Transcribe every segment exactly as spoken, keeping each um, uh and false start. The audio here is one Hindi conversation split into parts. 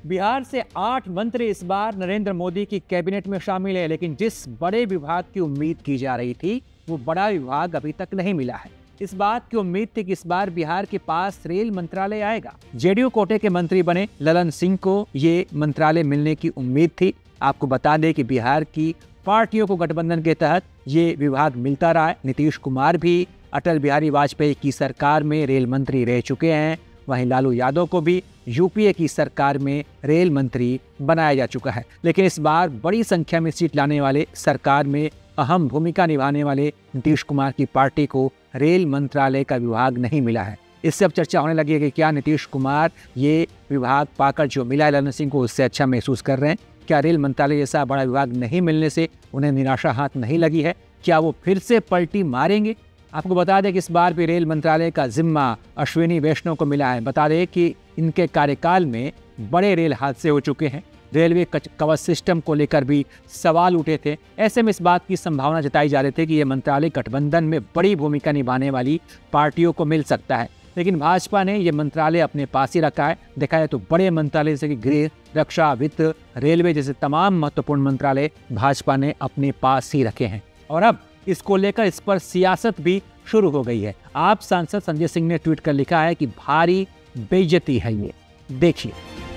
बिहार से आठ मंत्री इस बार नरेंद्र मोदी की कैबिनेट में शामिल है, लेकिन जिस बड़े विभाग की उम्मीद की जा रही थी वो बड़ा विभाग अभी तक नहीं मिला है। इस बात की उम्मीद थी कि इस बार बिहार के पास रेल मंत्रालय आएगा। जेडीयू कोटे के मंत्री बने ललन सिंह को ये मंत्रालय मिलने की उम्मीद थी। आपको बता दें कि बिहार की पार्टियों को गठबंधन के तहत ये विभाग मिलता रहा है। नीतीश कुमार भी अटल बिहारी वाजपेयी की सरकार में रेल मंत्री रह चुके हैं। वहीं लालू यादव को भी यूपीए की सरकार में रेल मंत्री बनाया जा चुका है। लेकिन इस बार बड़ी संख्या में सीट लाने वाले सरकार में अहम भूमिका निभाने वाले नीतीश कुमार की पार्टी को रेल मंत्रालय का विभाग नहीं मिला है। इससे अब चर्चा होने लगी है कि क्या नीतीश कुमार ये विभाग पाकर जो मिला है ललन सिंह को उससे अच्छा महसूस कर रहे हैं। क्या रेल मंत्रालय जैसा बड़ा विभाग नहीं मिलने से उन्हें निराशा हाथ नहीं लगी है? क्या वो फिर से पलटी मारेंगे? आपको बता दें कि इस बार भी रेल मंत्रालय का जिम्मा अश्विनी वैष्णव को मिला है। बता दें कि इनके कार्यकाल में बड़े रेल हादसे हो चुके हैं। रेलवे कवच सिस्टम को लेकर भी सवाल उठे थे। ऐसे में इस बात की संभावना जताई जा रही थी कि ये मंत्रालय गठबंधन में बड़ी भूमिका निभाने वाली पार्टियों को मिल सकता है। लेकिन भाजपा ने ये मंत्रालय अपने पास ही रखा है। देखा जाए तो बड़े मंत्रालय जैसे कि गृह, रक्षा, वित्त, रेलवे जैसे तमाम महत्वपूर्ण मंत्रालय भाजपा ने अपने पास ही रखे हैं और अब इसको लेकर इस पर सियासत भी शुरू हो गई है। आप सांसद संजय सिंह ने ट्वीट कर लिखा है कि भारी बेइज्जती है ये, देखिए।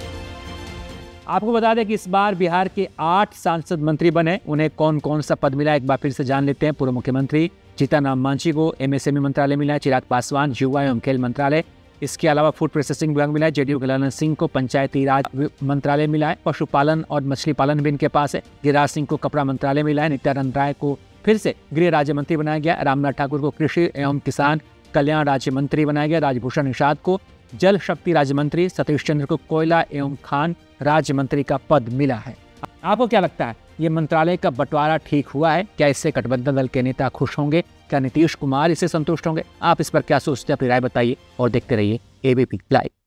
आपको बता दें कि इस बार बिहार के आठ सांसद मंत्री बने। उन्हें कौन कौन सा पद मिला एक बार फिर से जान लेते हैं। पूर्व मुख्यमंत्री जीतन राम मांझी को एमएसएमई मंत्रालय मिला है। चिराग पासवान युवा एवं खेल मंत्रालय। इसके अलावा फूड प्रोसेसिंग विभाग मिला है। जेडीयू के ललन सिंह को पंचायती राज मंत्रालय मिला है। पशुपालन और मछली पालन भी इनके पास है। गिरिराज सिंह को कपड़ा मंत्रालय मिला है। नित्यानंद राय को फिर से गृह राज्य मंत्री बनाया गया। रामनाथ ठाकुर को कृषि एवं किसान कल्याण राज्य मंत्री बनाया गया। राजभूषण निषाद को जल शक्ति राज्य मंत्री, सतीश चंद्र को कोयला एवं खान राज्य मंत्री का पद मिला है। आपको क्या लगता है, ये मंत्रालय का बंटवारा ठीक हुआ है? क्या इससे गठबंधन दल के नेता खुश होंगे? क्या नीतीश कुमार इससे संतुष्ट होंगे? आप इस पर क्या सोचते हैं? अपनी राय बताइए और देखते रहिए एबीपी लाइव।